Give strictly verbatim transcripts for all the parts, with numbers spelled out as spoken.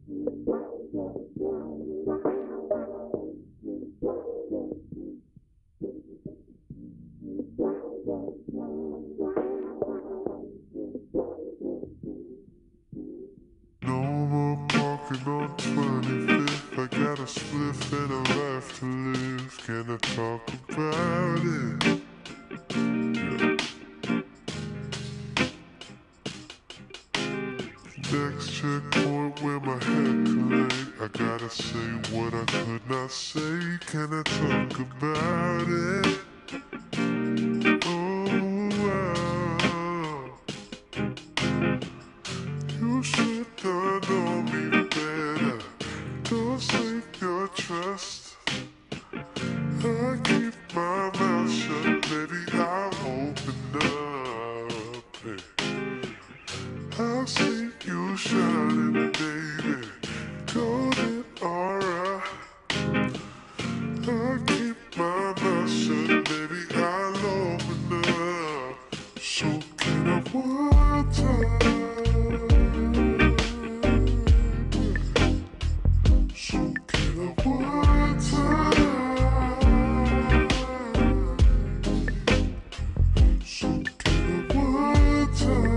No more parking on twenty-fifth. I got a spliff and a life to live. Can I talk about it? Next checkpoint where my head collide. I gotta say what I could not say. Can I talk about it? Oh, wow. You should have known me better. Don't save your trust. I keep my mouth shut, baby, I'll open up. Hey. I'll see you shining, baby, golden aura. I keep my mouth shut, baby, I'll open up. So can I water? So can I water? So can I water?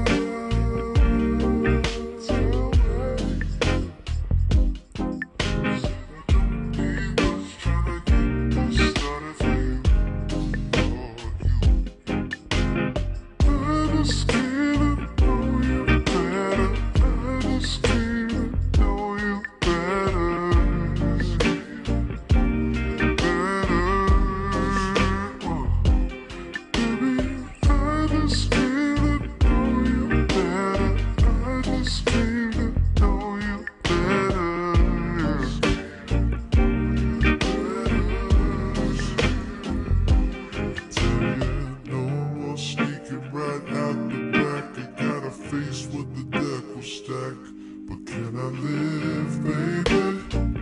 Face what the deck will stack, but can I live, baby?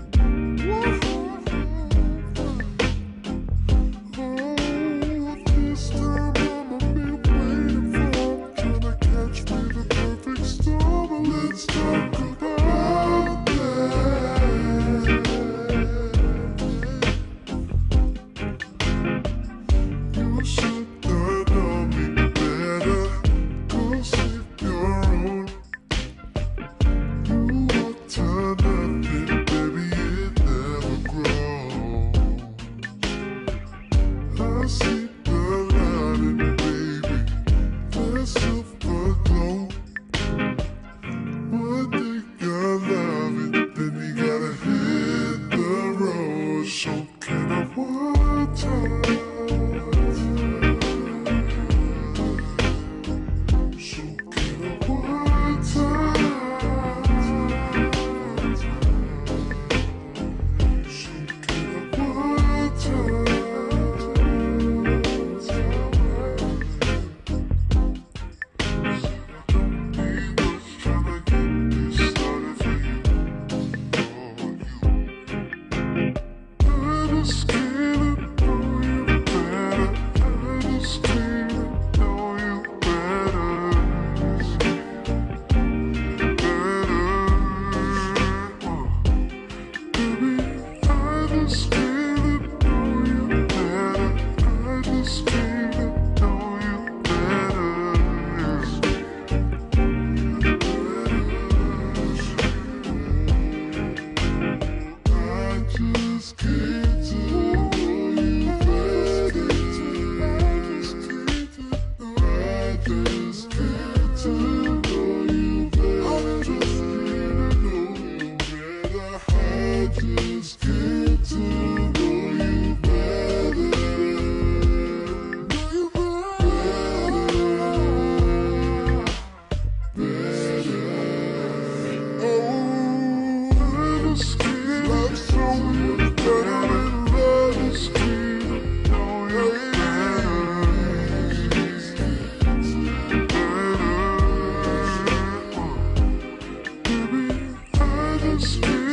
Oh, this time I'ma be waiting for. Can I catch me the perfect storm? Let's talk about that. You should have known me better. Go save your own. You water nothing, baby, it never grows. I see the lighting, baby, the silver glow. One day you love it, then you gotta hit the road. So can I water? So can I water? So can I water? Baby, I just